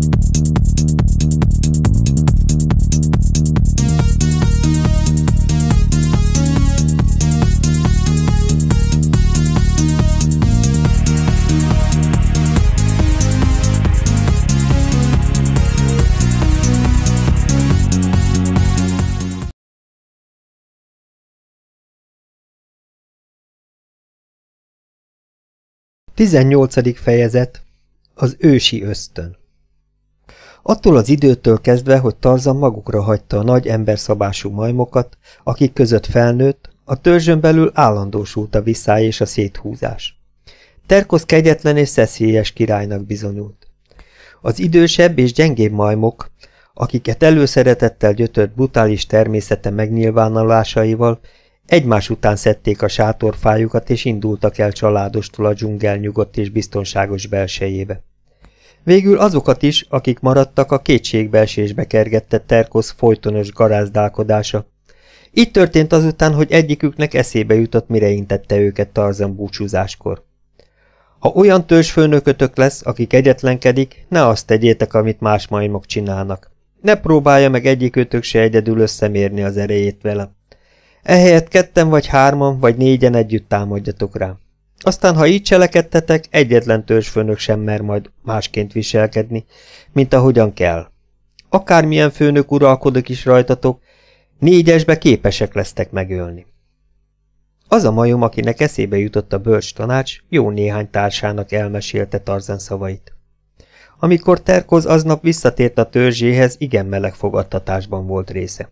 Tizennyolcadik fejezet. Az ősi ösztön. Attól az időtől kezdve, hogy Tarzan magukra hagyta a nagy emberszabású majmokat, akik között felnőtt, a törzsön belül állandósult a viszály és a széthúzás. Terkosz kegyetlen és szeszélyes királynak bizonyult. Az idősebb és gyengébb majmok, akiket előszeretettel gyötört brutális természete megnyilvánulásaival, egymás után szedték a sátorfájukat, és indultak el családostól a dzsungel nyugodt és biztonságos belsejébe. Végül azokat is, akik maradtak, a kétségbeesésbe kergette Terkosz folytonos garázdálkodása. Így történt azután, hogy egyiküknek eszébe jutott, mire intette őket Tarzan búcsúzáskor. Ha olyan törzsfőnökötök lesz, aki kegyetlenkedik, ne azt tegyétek, amit más majmok csinálnak. Ne próbálja meg egyikőtök se egyedül összemérni az erejét vele. Ehelyett ketten vagy hárman, vagy négyen együtt támadjatok rá. Aztán, ha így cselekedtetek, egyetlen törzsfőnök sem mer majd másként viselkedni, mint ahogyan kell. Akármilyen főnök uralkodik is rajtatok, négyesbe képesek lesztek megölni. Az a majom, akinek eszébe jutott a bölcs tanács, jó néhány társának elmesélte Tarzan szavait. Amikor Terkoz aznap visszatért a törzséhez, igen meleg fogadtatásban volt része.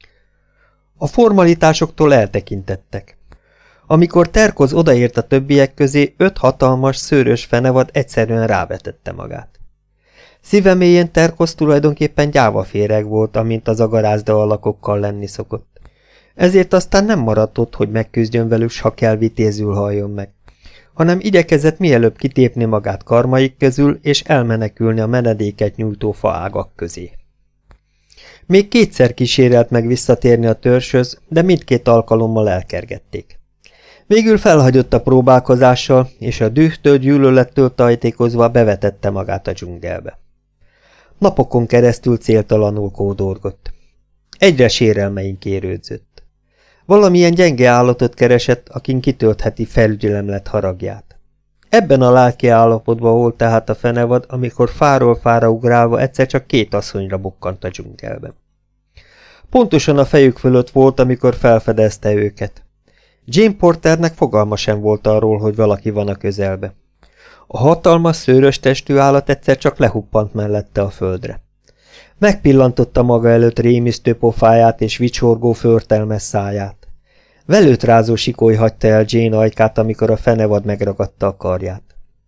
A formalitásoktól eltekintettek. Amikor Terkoz odaért a többiek közé, 5 hatalmas, szőrös fenevad egyszerűen rávetette magát. Szíve mélyén Terkoz tulajdonképpen gyávaféreg volt, amint az agarázda alakokkal lenni szokott. Ezért aztán nem maradt ott, hogy megküzdjön velük, s ha kell vitézül halljon meg, hanem igyekezett mielőbb kitépni magát karmaik közül, és elmenekülni a menedéket nyújtó faágak közé. Még kétszer kísérelt meg visszatérni a törzshöz, de mindkét alkalommal elkergették. Végül felhagyott a próbálkozással, és a dühtől, gyűlölettől tajtékozva bevetette magát a dzsungelbe. Napokon keresztül céltalanul kódorgott. Egyre sérelmein kérődzött. Valamilyen gyenge állatot keresett, akin kitöltheti felügyelemlet haragját. Ebben a lelki állapotban volt tehát a fenevad, amikor fáról fára ugrálva egyszer csak 2 asszonyra bukkant a dzsungelben. Pontosan a fejük fölött volt, amikor felfedezte őket. Jane Porternek fogalma sem volt arról, hogy valaki van a közelbe. A hatalmas, szőrös testű állat egyszer csak lehuppant mellette a földre. Megpillantotta maga előtt rémisztő pofáját és vicsorgó förtelmes száját. Velőtrázó sikoly hagyta el Jane ajkát, amikor a fenevad megragadta a karját.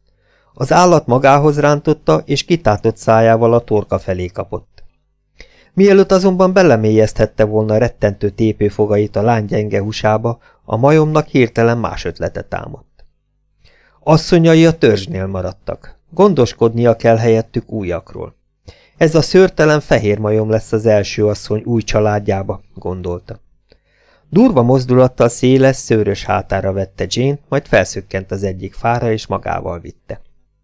Az állat magához rántotta, és kitátott szájával a torka felé kapott. Mielőtt azonban belemélyezthette volna rettentő tépőfogait a lány gyenge húsába, a majomnak hirtelen más ötlete támadt. Asszonyai a törzsnél maradtak. Gondoskodnia kell helyettük újakról. Ez a szőrtelen fehér majom lesz az első asszony új családjába, gondolta. Durva mozdulattal széles, szőrös hátára vette Jane, majd felszökkent az egyik fára, és magával vitte.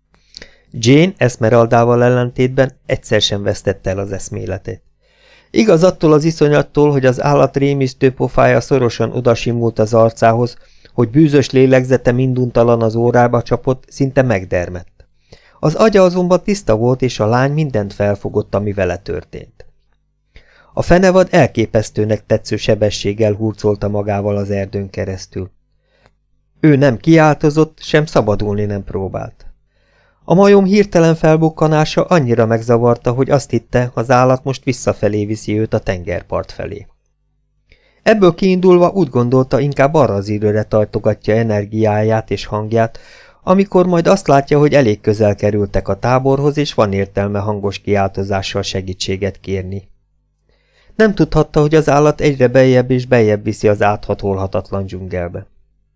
Jane Esmeraldával ellentétben egyszer sem vesztette el az eszméletét. Igaz, attól az iszonyattól, hogy az állat rémisztő pofája szorosan odasimult az arcához, hogy bűzös lélegzete minduntalan az órába csapott, szinte megdermedt. Az agya azonban tiszta volt, és a lány mindent felfogott, ami vele történt. A fenevad elképesztőnek tetsző sebességgel hurcolta magával az erdőn keresztül. Ő nem kiáltozott, sem szabadulni nem próbált. A majom hirtelen felbukkanása annyira megzavarta, hogy azt hitte, az állat most visszafelé viszi őt a tengerpart felé. Ebből kiindulva úgy gondolta, inkább arra az időre tartogatja energiáját és hangját, amikor majd azt látja, hogy elég közel kerültek a táborhoz, és van értelme hangos kiáltozással segítséget kérni. Nem tudhatta, hogy az állat egyre beljebb és beljebb viszi az áthatolhatatlan dzsungelbe.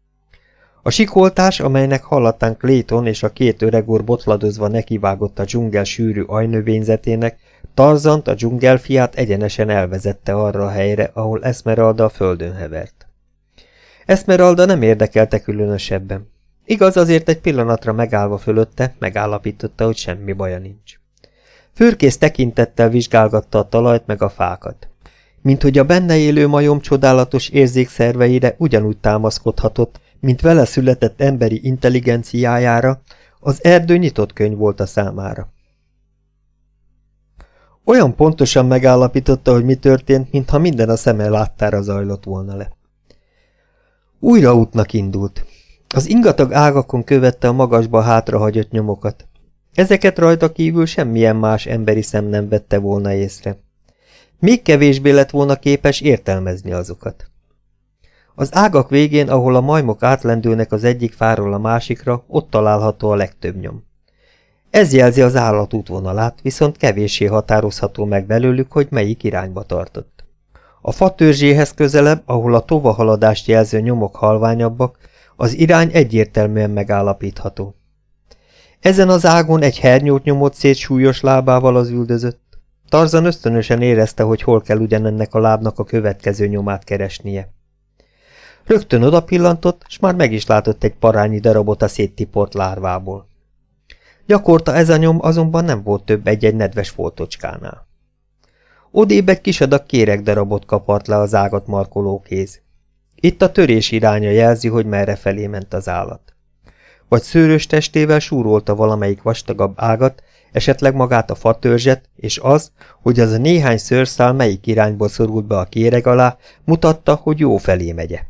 A sikoltás, amelynek hallatán Clayton és a 2 öregúr botladozva nekivágott a dzsungel sűrű ajnövényzetének, Tarzant, a dzsungelfiát egyenesen elvezette arra a helyre, ahol Esmeralda a földön hevert. Esmeralda nem érdekelte különösebben. Igaz, azért egy pillanatra megállva fölötte, megállapította, hogy semmi baja nincs. Fürkész tekintettel vizsgálgatta a talajt meg a fákat. Mint hogy a benne élő majom csodálatos érzékszerveire ugyanúgy támaszkodhatott, mint vele született emberi intelligenciájára, az erdő nyitott könyv volt a számára. Olyan pontosan megállapította, hogy mi történt, mintha minden a szeme láttára zajlott volna le. Újra útnak indult. Az ingatag ágakon követte a magasba hátrahagyott nyomokat. Ezeket rajta kívül semmilyen más emberi szem nem vette volna észre. Még kevésbé lett volna képes értelmezni azokat. Az ágak végén, ahol a majmok átlendülnek az egyik fáról a másikra, ott található a legtöbb nyom. Ez jelzi az állat útvonalát, viszont kevéssé határozható meg belőlük, hogy melyik irányba tartott. A fa törzséhez közelebb, ahol a tovahaladást jelző nyomok halványabbak, az irány egyértelműen megállapítható. Ezen az ágon egy hernyót nyomott szét súlyos lábával az üldözött. Tarzan ösztönösen érezte, hogy hol kell ugyanennek a lábnak a következő nyomát keresnie. Rögtön odapillantott, s már meg is látott egy parányi darabot a széttiport lárvából. Gyakorta ez a nyom azonban nem volt több egy-egy nedves foltocskánál. Odébb egy kis adag kéregdarabot kapart le az ágat markoló kéz. Itt a törés iránya jelzi, hogy merre felé ment az állat. Vagy szőrös testével súrolta valamelyik vastagabb ágat, esetleg magát a fatörzset, és az, hogy az a néhány szőrszál melyik irányból szorult be a kéreg alá, mutatta, hogy jó felé megye.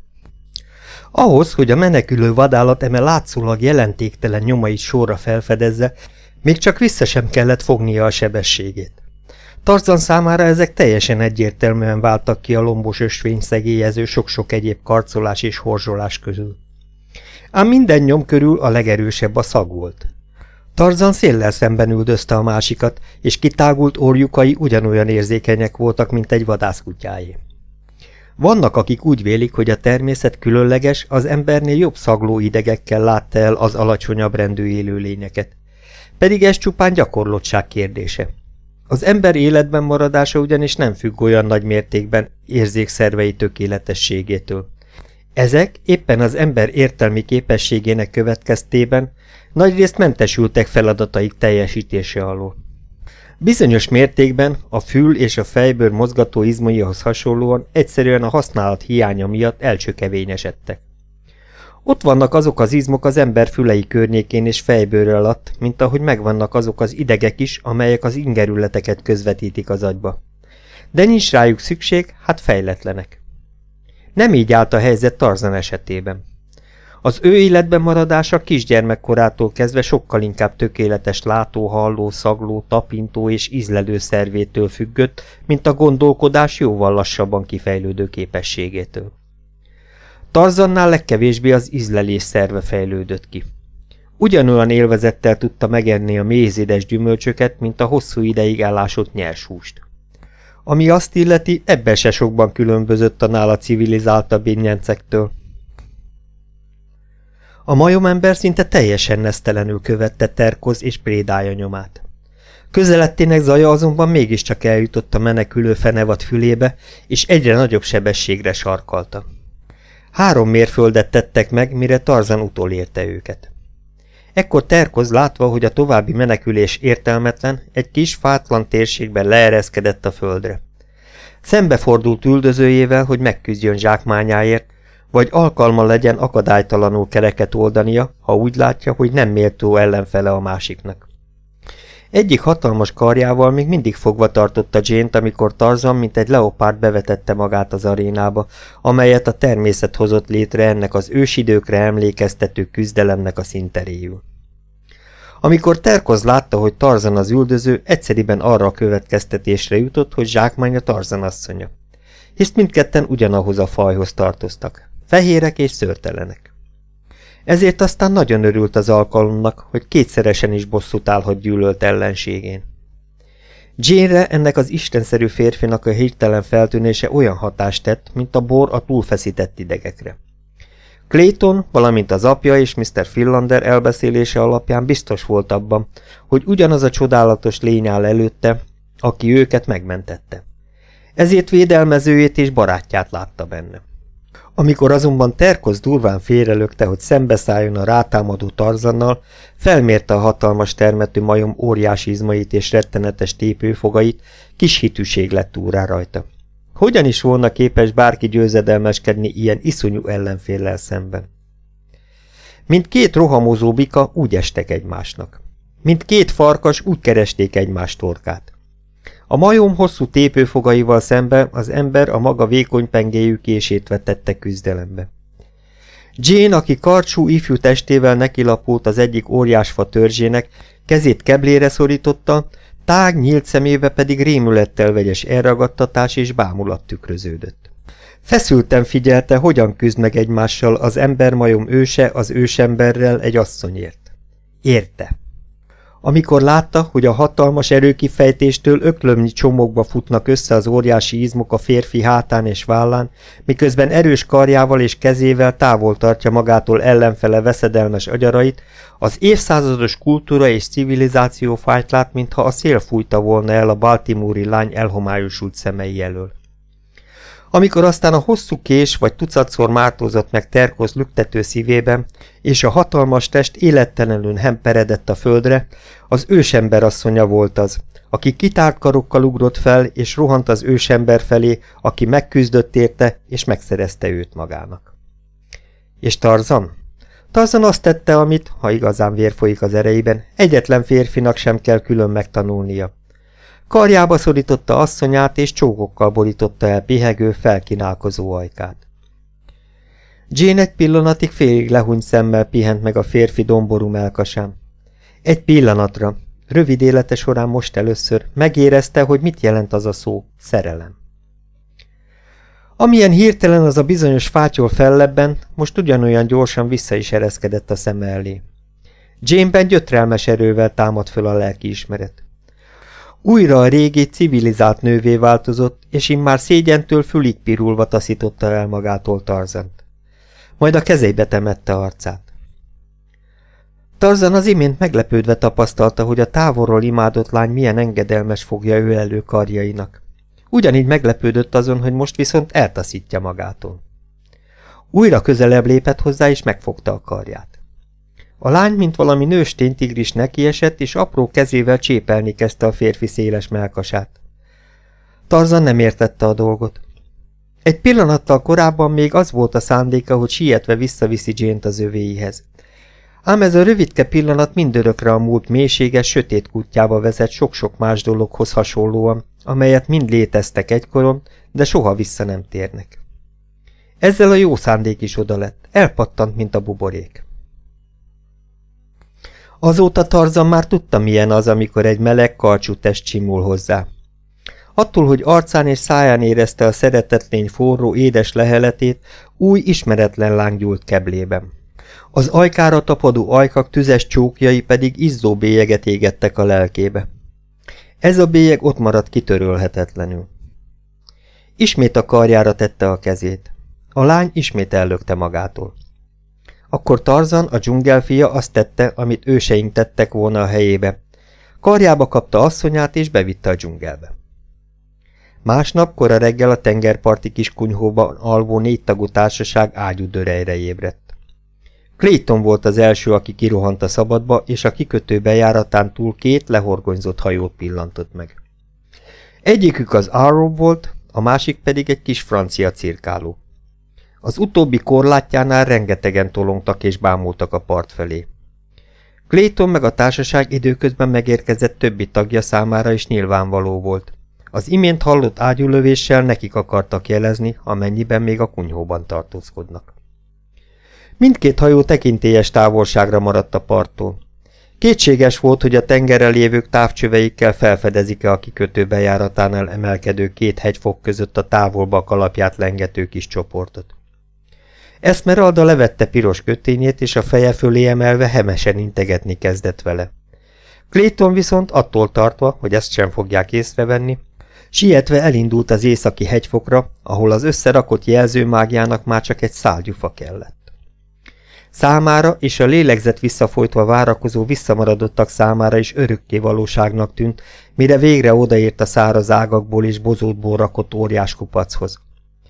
Ahhoz, hogy a menekülő vadállat eme látszólag jelentéktelen nyomait sorra felfedezze, még csak vissza sem kellett fognia a sebességét. Tarzan számára ezek teljesen egyértelműen váltak ki a lombos ösvény szegélyező sok-sok egyéb karcolás és horzsolás közül. Ám minden nyom körül a legerősebb a szag volt. Tarzan széllel szemben üldözte a másikat, és kitágult orjukai ugyanolyan érzékenyek voltak, mint egy vadászkutyáé. Vannak, akik úgy vélik, hogy a természet különleges, az embernél jobb szagló idegekkel látta el az alacsonyabb rendű élőlényeket. Pedig ez csupán gyakorlottság kérdése. Az ember életben maradása ugyanis nem függ olyan nagy mértékben érzékszervei tökéletességétől. Ezek éppen az ember értelmi képességének következtében nagyrészt mentesültek feladataik teljesítése alól. Bizonyos mértékben a fül és a fejbőr mozgató izmaihoz hasonlóan egyszerűen a használat hiánya miatt elcsökevényesedtek. Ott vannak azok az izmok az ember fülei környékén és fejbőr alatt, mint ahogy megvannak azok az idegek is, amelyek az ingerületeket közvetítik az agyba. De nincs rájuk szükség, hát fejletlenek. Nem így állt a helyzet Tarzan esetében. Az ő életben maradása kisgyermekkorától kezdve sokkal inkább tökéletes látó, halló, szagló, tapintó és ízlelő szervétől függött, mint a gondolkodás jóval lassabban kifejlődő képességétől. Tarzannál legkevésbé az ízlelés szerve fejlődött ki. Ugyanolyan élvezettel tudta megenni a mézédes gyümölcsöket, mint a hosszú ideig elásott nyers húst. Ami azt illeti, ebben se sokban különbözött a nála civilizáltabb innyencektől. A majomember szinte teljesen nesztelenül követte Terkoz és prédája nyomát. Közelettének zaja azonban mégiscsak eljutott a menekülő fenevad fülébe, és egyre nagyobb sebességre sarkalta. 3 mérföldet tettek meg, mire Tarzan utolérte őket. Ekkor Terkoz, látva, hogy a további menekülés értelmetlen, egy kis fátlan térségben leereszkedett a földre. Szembefordult üldözőjével, hogy megküzdjön zsákmányáért, vagy alkalma legyen akadálytalanul kereket oldania, ha úgy látja, hogy nem méltó ellenfele a másiknak. Egyik hatalmas karjával még mindig fogva tartotta Jane-t, amikor Tarzan, mint egy leopárd bevetette magát az arénába, amelyet a természet hozott létre ennek az ősidőkre emlékeztető küzdelemnek a színteréül. Amikor Terkoz látta, hogy Tarzan az üldöző, egyszeriben arra a következtetésre jutott, hogy zsákmánya Tarzan asszonya. Hisz mindketten ugyanahoz a fajhoz tartoztak, fehérek és szőrtelenek. Ezért aztán nagyon örült az alkalomnak, hogy kétszeresen is bosszút állhat gyűlölt ellenségén. Jane-re ennek az istenszerű férfinak a hirtelen feltűnése olyan hatást tett, mint a bor a túlfeszített idegekre. Clayton, valamint az apja és Mr. Philander elbeszélése alapján biztos volt abban, hogy ugyanaz a csodálatos lény áll előtte, aki őket megmentette. Ezért védelmezőjét és barátját látta benne. Amikor azonban Terkosz durván félrelökte, hogy szembeszálljon a rátámadó Tarzannal, felmérte a hatalmas termetű majom óriási izmait és rettenetes tépőfogait, kis hitűség lett úrrá rajta. Hogyan is volna képes bárki győzedelmeskedni ilyen iszonyú ellenféllel szemben? Mint két rohamozó bika úgy estek egymásnak. Mint két farkas úgy keresték egymás torkát. A majom hosszú tépőfogaival szemben az ember a maga vékony pengéjű kését vetette küzdelembe. Jane, aki karcsú ifjú testével nekilapult az egyik óriásfa törzsének, kezét keblére szorította, tág nyílt szemébe pedig rémülettel vegyes elragadtatás és bámulat tükröződött. Feszülten figyelte, hogyan küzd meg egymással az embermajom őse az ősemberrel egy asszonyért. Érte. Amikor látta, hogy a hatalmas erőkifejtéstől öklömnyi csomókba futnak össze az óriási izmok a férfi hátán és vállán, miközben erős karjával és kezével távol tartja magától ellenfele veszedelmes agyarait, az évszázados kultúra és civilizáció fájt lát, mintha a szél fújta volna el a baltimore-i lány elhomályosult szemei elől. Amikor aztán a hosszú kés vagy tucatszor mártózott meg Terkosz lüktető szívében, és a hatalmas test élettelenül hemperedett a földre, az ősember asszonya volt az, aki kitárt karokkal ugrott fel, és rohant az ősember felé, aki megküzdött érte, és megszerezte őt magának. És Tarzan? Tarzan azt tette, amit, ha igazán vér folyik az erejében, egyetlen férfinak sem kell külön megtanulnia. Karjába szorította asszonyát, és csókokkal borította el pihegő, felkínálkozó ajkát. Jane egy pillanatig félig lehúnyt szemmel pihent meg a férfi domború mellkasán. Egy pillanatra, rövid élete során most először megérezte, hogy mit jelent az a szó, szerelem. Amilyen hirtelen az a bizonyos fátyol fellebbent, most ugyanolyan gyorsan vissza is ereszkedett a szeme elé. Jane-ben gyötrelmes erővel támadt föl a lelkiismeret. Újra a régi, civilizált nővé változott, és immár szégyentől fülig pirulva taszította el magától Tarzant. Majd a kezébe temette arcát. Tarzan az imént meglepődve tapasztalta, hogy a távolról imádott lány milyen engedelmes fogja ő elő karjainak. Ugyanígy meglepődött azon, hogy most viszont eltaszítja magától. Újra közelebb lépett hozzá, és megfogta a karját. A lány, mint valami nőstény tigris nekiesett, és apró kezével csépelni kezdte a férfi széles mellkasát. Tarzan nem értette a dolgot. Egy pillanattal korábban még az volt a szándéka, hogy sietve visszaviszi Jane-t az övéihez. Ám ez a rövidke pillanat mindörökre a múlt mélységes, sötét kutyába vezet sok-sok más dologhoz hasonlóan, amelyet mind léteztek egykoron, de soha vissza nem térnek. Ezzel a jó szándék is odalett, elpattant, mint a buborék. Azóta Tarzan már tudta, milyen az, amikor egy meleg, karcsú test simul hozzá. Attól, hogy arcán és száján érezte a szeretetlény forró, édes leheletét, új, ismeretlen láng gyúlt keblében. Az ajkára tapadó ajkak tüzes csókjai pedig izzó bélyeget égettek a lelkébe. Ez a bélyeg ott maradt kitörölhetetlenül. Ismét a karjára tette a kezét. A lány ismét ellökte magától. Akkor Tarzan, a dzsungelfia azt tette, amit őseink tettek volna a helyébe. Karjába kapta asszonyát, és bevitte a dzsungelbe. Másnap kora reggel a tengerparti kis kunyhóban alvó 4 tagú társaság ágyúdörejre ébredt. Clayton volt az első, aki kirohant a szabadba, és a kikötő bejáratán túl 2 lehorgonyzott hajót pillantott meg. Egyikük az Arrow volt, a másik pedig egy kis francia cirkáló. Az utóbbi korlátjánál rengetegen tolongtak és bámultak a part felé. Clayton meg a társaság időközben megérkezett többi tagja számára is nyilvánvaló volt. Az imént hallott ágyúlövéssel nekik akartak jelezni, amennyiben még a kunyhóban tartózkodnak. Mindkét hajó tekintélyes távolságra maradt a parttól. Kétséges volt, hogy a tengerrel lévők távcsöveikkel felfedezik-e a kikötő bejáratánál emelkedő 2 hegyfok között a távolba a kalapját lengető kis csoportot. Esmeralda levette piros kötényét, és a feje fölé emelve hemesen integetni kezdett vele. Clayton viszont attól tartva, hogy ezt sem fogják észrevenni, sietve elindult az északi hegyfokra, ahol az összerakott jelzőmágjának már csak egy szál gyufa kellett. Számára és a lélegzet visszafolytva várakozó visszamaradottak számára is örökké valóságnak tűnt, mire végre odaért a száraz ágakból és bozótból rakott óriás kupachoz.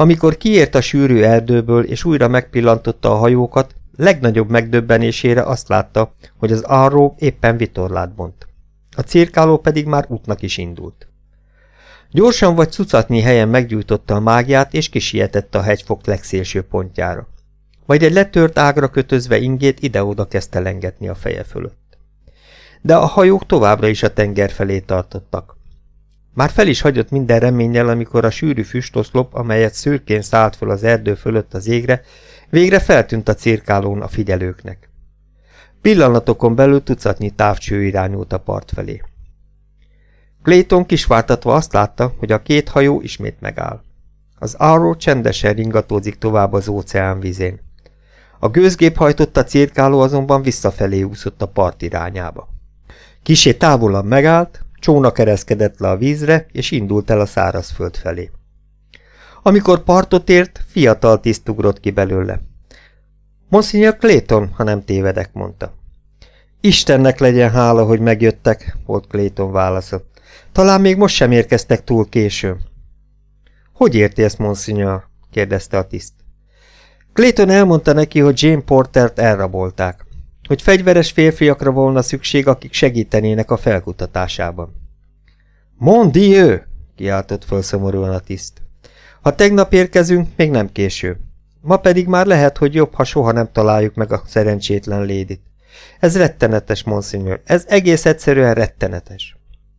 Amikor kiért a sűrű erdőből és újra megpillantotta a hajókat, legnagyobb megdöbbenésére azt látta, hogy az Arrow éppen vitorlát bont. A cirkáló pedig már útnak is indult. Gyorsan vagy cucatnyi helyen meggyújtotta a mágját, és kisietett a hegyfok legszélső pontjára. Majd egy letört ágra kötözve ingét ide-oda kezdte lengetni a feje fölött. De a hajók továbbra is a tenger felé tartottak. Már fel is hagyott minden reménnyel, amikor a sűrű füstoszlop, amelyet szőrként szállt föl az erdő fölött az égre, végre feltűnt a cirkálón a figyelőknek. Pillanatokon belül tucatnyi távcső irányult a part felé. Clayton kisvártatva azt látta, hogy a két hajó ismét megáll. Az Arrow csendesen ringatózik tovább az óceán vizén. A gőzgép hajtotta cirkáló azonban visszafelé úszott a part irányába. Kissé távolabb megállt, csónak ereszkedett le a vízre, és indult el a szárazföld felé. Amikor partot ért, fiatal tiszt ugrott ki belőle. Monsignor Clayton, ha nem tévedek, mondta. Istennek legyen hála, hogy megjöttek, volt Clayton válasza. Talán még most sem érkeztek túl későn. Hogy érti ezt, Monsignor? kérdezte a tiszt. Clayton elmondta neki, hogy Jane Portert elrabolták, hogy fegyveres férfiakra volna szükség, akik segítenének a felkutatásában. Mon Dieu! Kiáltott föl szomorúan a tiszt. Ha tegnap érkezünk, még nem késő. Ma pedig már lehet, hogy jobb, ha soha nem találjuk meg a szerencsétlen lédit. Ez rettenetes, Monsignor, ez egész egyszerűen rettenetes.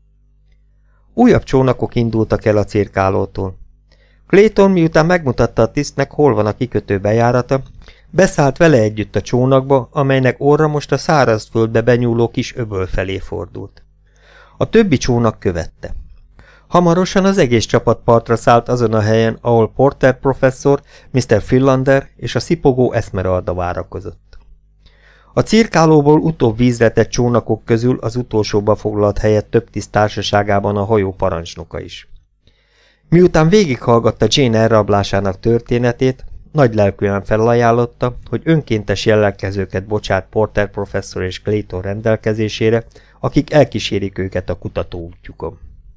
Újabb csónakok indultak el a cirkálótól. Clayton, miután megmutatta a tisztnek, hol van a kikötő bejárata, beszállt vele együtt a csónakba, amelynek orra most a szárazföldbe benyúló kis öböl felé fordult. A többi csónak követte. Hamarosan az egész csapat partra szállt azon a helyen, ahol Porter professzor, Mr. Philander és a szipogó Esmeralda várakozott. A cirkálóból utóbb vízre tett csónakok közül az utolsóba foglalt helyet több tiszt társaságában a hajó parancsnoka is. Miután végighallgatta Jane elrablásának történetét, nagy lelkűen felajánlotta, hogy önkéntes jelentkezőket bocsát Porter professzor és Clayton rendelkezésére, akik elkísérik őket a kutatóútjukon.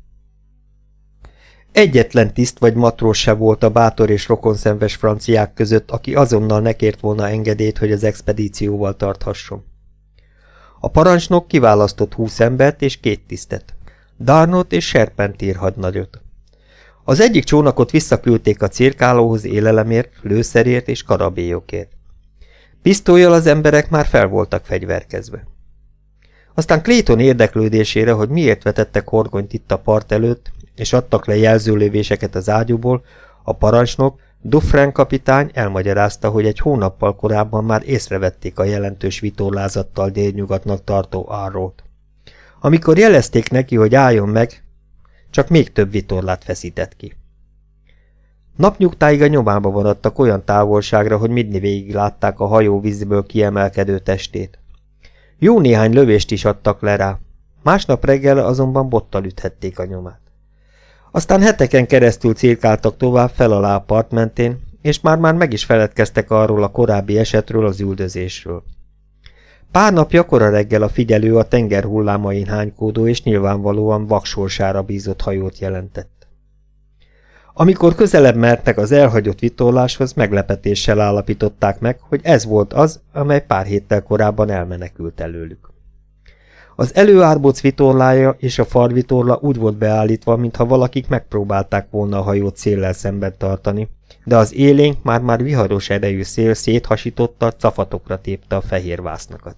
Egyetlen tiszt vagy matrós se volt a bátor és rokonszenves franciák között, aki azonnal nekért volna engedélyt, hogy az expedícióval tarthasson. A parancsnok kiválasztott 20 embert és 2 tisztet, Darnot és Serpentír hadnagyot. Az egyik csónakot visszaküldték a cirkálóhoz élelemért, lőszerért és karabélyokért. Pisztollyal az emberek már fel voltak fegyverkezve. Aztán Clayton érdeklődésére, hogy miért vetettek horgonyt itt a part előtt, és adtak le jelzőlövéseket az ágyúból, a parancsnok, Dufresne kapitány elmagyarázta, hogy egy hónappal korábban már észrevették a jelentős vitorlázattal délnyugatnak tartó Arrowt. Amikor jelezték neki, hogy álljon meg, csak még több vitorlát feszített ki. Napnyugtáig a nyomába maradtak olyan távolságra, hogy mindvégig látták a hajó vízből kiemelkedő testét. Jó néhány lövést is adtak le rá, másnap reggel azonban bottal üthették a nyomát. Aztán heteken keresztül cirkáltak tovább fel alá a part mentén, és már meg is feledkeztek arról a korábbi esetről, az üldözésről. Pár napja kora reggel a figyelő a tenger hullámain hánykódó és nyilvánvalóan vaksorsára bízott hajót jelentett. Amikor közelebb mertek az elhagyott vitorláshoz, meglepetéssel állapították meg, hogy ez volt az, amely pár héttel korábban elmenekült előlük. Az előárbóc vitorlája és a farvitorla úgy volt beállítva, mintha valakik megpróbálták volna a hajót széllel szemben tartani, de az élénk már viharos erejű szél széthasította, cafatokra tépte a fehér vásznakat.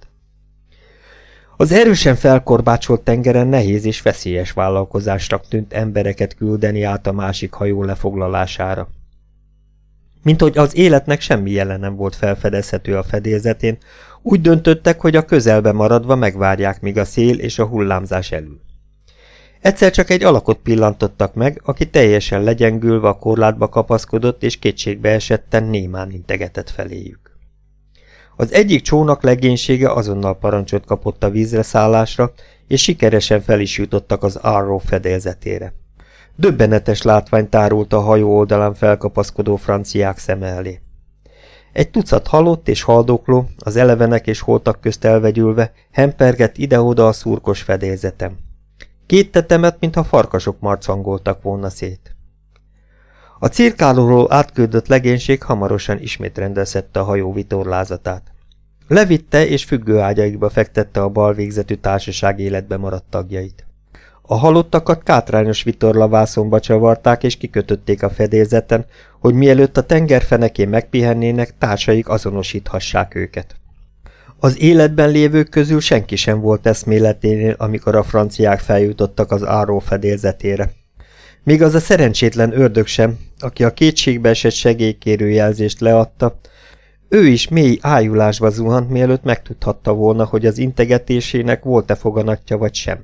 Az erősen felkorbácsolt tengeren nehéz és veszélyes vállalkozásnak tűnt embereket küldeni át a másik hajó lefoglalására. Mint hogy az életnek semmi jele nem volt felfedezhető a fedélzetén, úgy döntöttek, hogy a közelbe maradva megvárják, míg a szél és a hullámzás elül. Egyszer csak egy alakot pillantottak meg, aki teljesen legyengülve a korlátba kapaszkodott és kétségbe esetten némán integetett feléjük. Az egyik csónak legénysége azonnal parancsot kapott a vízre szállásra, és sikeresen fel is jutottak az Arrow fedélzetére. Döbbenetes látvány tárult a hajó oldalán felkapaszkodó franciák szeme elé. Egy tucat halott és haldokló, az elevenek és holtak közt elvegyülve, hempergett ide-oda a szurkos fedélzetem. Két tetemet, mintha farkasok marcangoltak volna szét. A cirkálóról átküldött legénység hamarosan ismét rendezhette a hajó vitorlázatát. Levitte és függőágyaikba fektette a bal végzetű társaság életbe maradt tagjait. A halottakat kátrányos vitorlavászonba csavarták és kikötötték a fedélzeten, hogy mielőtt a tengerfenekén megpihennének, társaik azonosíthassák őket. Az életben lévők közül senki sem volt eszméleténél, amikor a franciák feljutottak az Arrow fedélzetére. Még az a szerencsétlen ördög sem, aki a kétségbe esett segélykérő jelzést leadta, ő is mély ájulásba zuhant, mielőtt megtudhatta volna, hogy az integetésének volt-e foganatja vagy sem.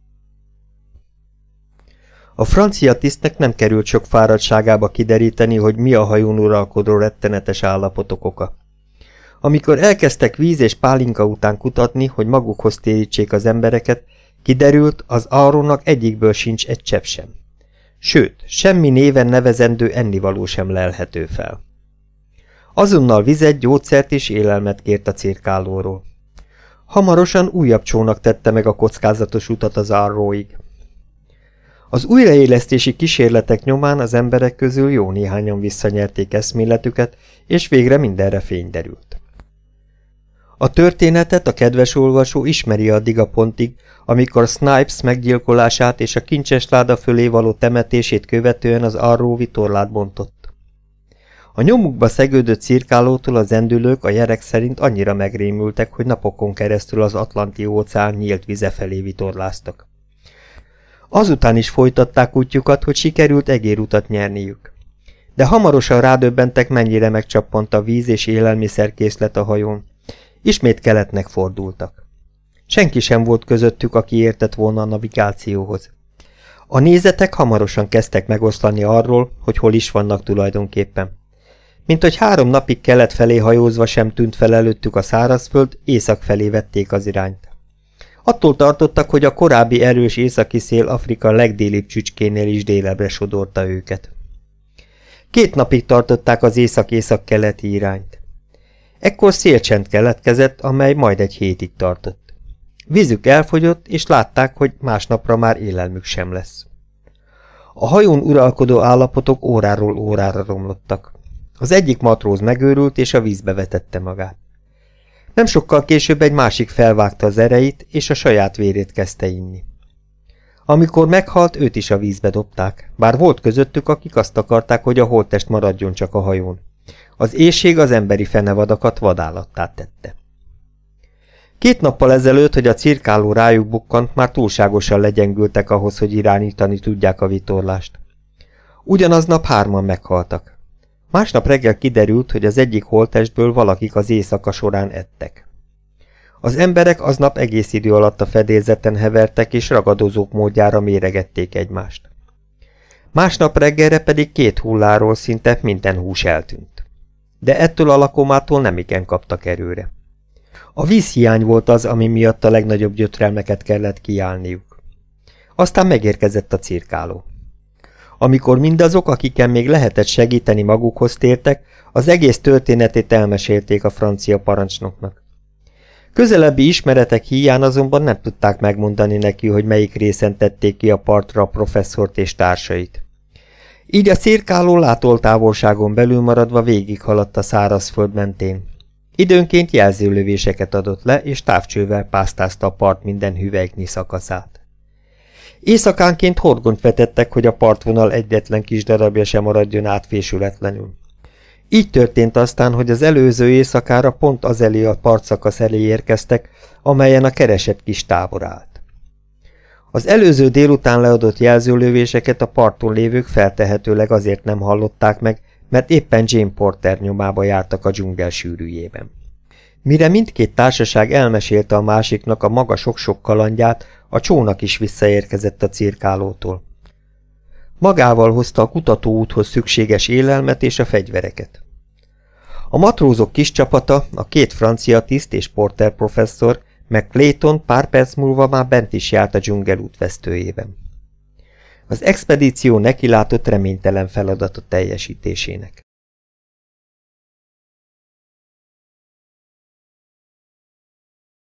A francia tisztnek nem került sok fáradtságába kideríteni, hogy mi a hajón uralkodó rettenetes állapotok oka. Amikor elkezdtek víz és pálinka után kutatni, hogy magukhoz térítsék az embereket, kiderült, az Arrownak egyikből sincs egy csepp sem. Sőt, semmi néven nevezendő ennivaló sem lelhető fel. Azonnal vizet, gyógyszert és élelmet kért a cirkálóról. Hamarosan újabb csónak tette meg a kockázatos utat az Arrowig. Az újraélesztési kísérletek nyomán az emberek közül jó néhányan visszanyerték eszméletüket, és végre mindenre fény derült. A történetet a kedves olvasó ismeri addig a pontig, amikor Snipes meggyilkolását és a kincsesláda fölé való temetését követően az Arrow vitorlát bontott. A nyomukba szegődött cirkálótól a zendülők a jerek szerint annyira megrémültek, hogy napokon keresztül az Atlanti-óceán nyílt vize felé vitorláztak. Azután is folytatták útjukat, hogy sikerült egérutat nyerniük. De hamarosan rádöbbentek, mennyire megcsappant a víz és élelmiszerkészlet a hajón. Ismét keletnek fordultak. Senki sem volt közöttük, aki értett volna a navigációhoz. A nézetek hamarosan kezdtek megoszlani arról, hogy hol is vannak tulajdonképpen. Mint hogy 3 napig kelet felé hajózva sem tűnt fel előttük a szárazföld, észak felé vették az irányt. Attól tartottak, hogy a korábbi erős északi szél Afrika legdélibb csücskénél is délebbre sodorta őket. 2 napig tartották az észak-észak-keleti irányt. Ekkor szélcsend keletkezett, amely majd egy hétig tartott. Vízük elfogyott, és látták, hogy másnapra már élelmük sem lesz. A hajón uralkodó állapotok óráról órára romlottak. Az egyik matróz megőrült, és a vízbe vetette magát. Nem sokkal később egy másik felvágta az ereit, és a saját vérét kezdte inni. Amikor meghalt, őt is a vízbe dobták, bár volt közöttük, akik azt akarták, hogy a holttest maradjon csak a hajón. Az éhség az emberi fenevadakat vadállattá tette. 2 nappal ezelőtt, hogy a cirkáló rájuk bukkant, már túlságosan legyengültek ahhoz, hogy irányítani tudják a vitorlást. Ugyanaznap 3-an meghaltak. Másnap reggel kiderült, hogy az egyik holttestből valakik az éjszaka során ettek. Az emberek aznap egész idő alatt a fedélzeten hevertek, és ragadozók módjára méregették egymást. Másnap reggelre pedig 2 hulláról szinte minden hús eltűnt. De ettől a lakomától nemigen kaptak erőre. A vízhiány volt az, ami miatt a legnagyobb gyötrelmeket kellett kiállniuk. Aztán megérkezett a cirkáló. Amikor mindazok, akiken még lehetett segíteni, magukhoz tértek, az egész történetét elmesélték a francia parancsnoknak. Közelebbi ismeretek híján azonban nem tudták megmondani neki, hogy melyik részen tették ki a partra a professzort és társait. Így a cirkáló látóltávolságon belül maradva végighaladt a szárazföld mentén. Időnként jelzőlövéseket adott le, és távcsővel pásztázta a part minden hüvelyknyi szakaszát. Éjszakánként horgont vetettek, hogy a partvonal egyetlen kis darabja sem maradjon átfésületlenül. Így történt aztán, hogy az előző éjszakára pont az elé a partszakasz elé érkeztek, amelyen a keresett kis tábor állt. Az előző délután leadott jelzőlövéseket a parton lévők feltehetőleg azért nem hallották meg, mert éppen Jane Porter nyomába jártak a dzsungel sűrűjében. Mire mindkét társaság elmesélte a másiknak a maga sok-sok kalandját, a csónak is visszaérkezett a cirkálótól. Magával hozta a kutatóúthoz szükséges élelmet és a fegyvereket. A matrózok kis csapata, a 2 francia tiszt és Porter professzor, meg Clayton pár perc múlva már bent is járt a dzsungel útvesztőjében. Az expedíció nekilátott reménytelen feladatot teljesítésének.